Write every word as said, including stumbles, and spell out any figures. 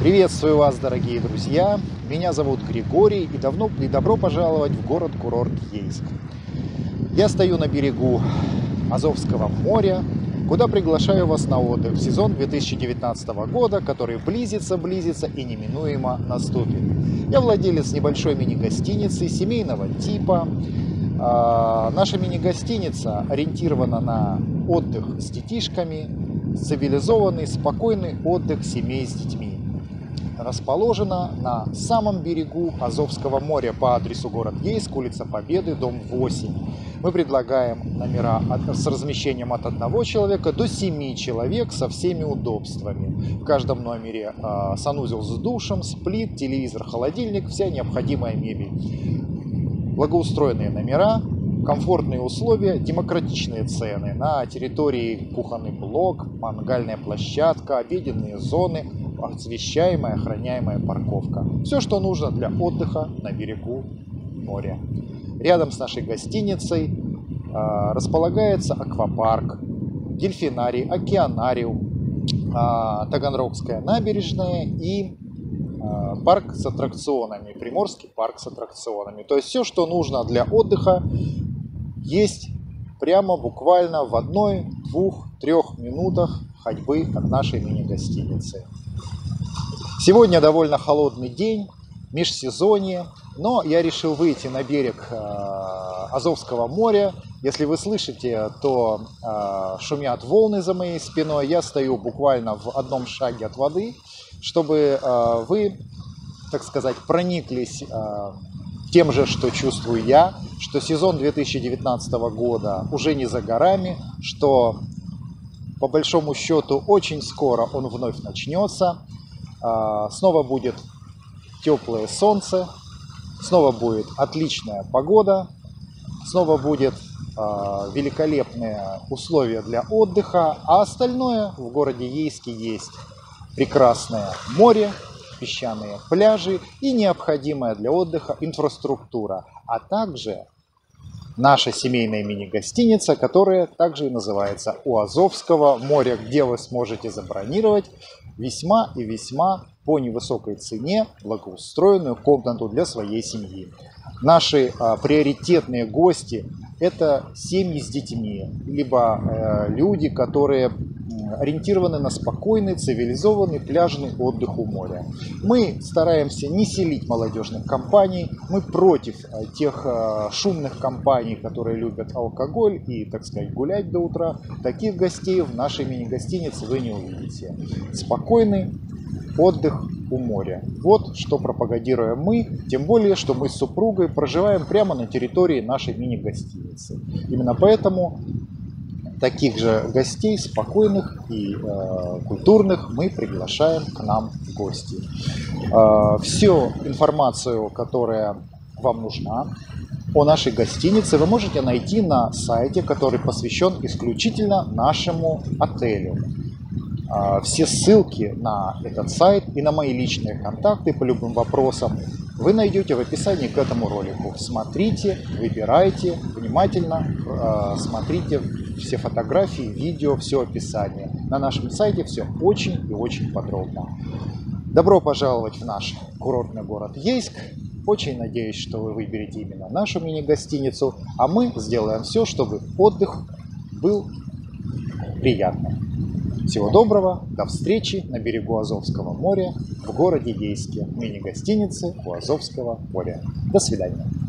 Приветствую вас, дорогие друзья! Меня зовут Григорий и, давно, и добро пожаловать в город-курорт Ейск. Я стою на берегу Азовского моря, куда приглашаю вас на отдых в сезон две тысячи девятнадцатого года, который близится-близится и неминуемо наступит. Я владелец небольшой мини-гостиницы семейного типа. Наша мини-гостиница ориентирована на отдых с детишками, цивилизованный, спокойный отдых семей с детьми. Расположена на самом берегу Азовского моря по адресу город Ейск, улица Победы, дом восемь. Мы предлагаем номера с размещением от одного человека до семи человек со всеми удобствами. В каждом номере э, санузел с душем, сплит, телевизор, холодильник, вся необходимая мебель. Благоустроенные номера, комфортные условия, демократичные цены. На территории кухонный блок, мангальная площадка, обеденные зоны, освещаемая, охраняемая парковка. Все, что нужно для отдыха на берегу моря. Рядом с нашей гостиницей э, располагается аквапарк, дельфинарий, океанариум, э, Таганрогская набережная и э, парк с аттракционами, Приморский парк с аттракционами. То есть все, что нужно для отдыха, есть прямо буквально в одной, двух, трех минутах ходьбы от нашей мини-гостиницы. Сегодня довольно холодный день, межсезонье, но я решил выйти на берег э, Азовского моря. Если вы слышите, то э, шумят волны за моей спиной. Я стою буквально в одном шаге от воды, чтобы э, вы, так сказать, прониклись э, тем же, что чувствую я, что сезон две тысячи девятнадцатого года уже не за горами, что по большому счету очень скоро он вновь начнется. Снова будет теплое солнце, снова будет отличная погода, снова будет великолепные условия для отдыха, а остальное в городе Ейске есть прекрасное море, песчаные пляжи и необходимая для отдыха инфраструктура, а также наша семейная мини-гостиница, которая также и называется «У Азовского моря», где вы сможете забронировать весьма и весьма по невысокой цене благоустроенную комнату для своей семьи. Наши а, приоритетные гости – это семьи с детьми, либо э, люди, которые ориентированы на спокойный, цивилизованный пляжный отдых у моря. Мы стараемся не селить молодежных компаний, мы против тех шумных компаний, которые любят алкоголь и, так сказать, гулять до утра. Таких гостей в нашей мини-гостинице вы не увидите. Спокойный отдых у моря. Вот что пропагандируем мы, тем более, что мы с супругой проживаем прямо на территории нашей мини-гостиницы. Именно поэтому таких же гостей, спокойных и э, культурных, мы приглашаем к нам в гости. Э, всю информацию, которая вам нужна о нашей гостинице, вы можете найти на сайте, который посвящен исключительно нашему отелю. Э, все ссылки на этот сайт и на мои личные контакты по любым вопросам вы найдете в описании к этому ролику. Смотрите, выбирайте, внимательно э, смотрите все фотографии, видео, все описание. На нашем сайте все очень и очень подробно. Добро пожаловать в наш курортный город Ейск. Очень надеюсь, что вы выберете именно нашу мини-гостиницу, а мы сделаем все, чтобы отдых был приятным. Всего доброго, до встречи на берегу Азовского моря в городе Ейске, мини-гостинице у Азовского моря. До свидания.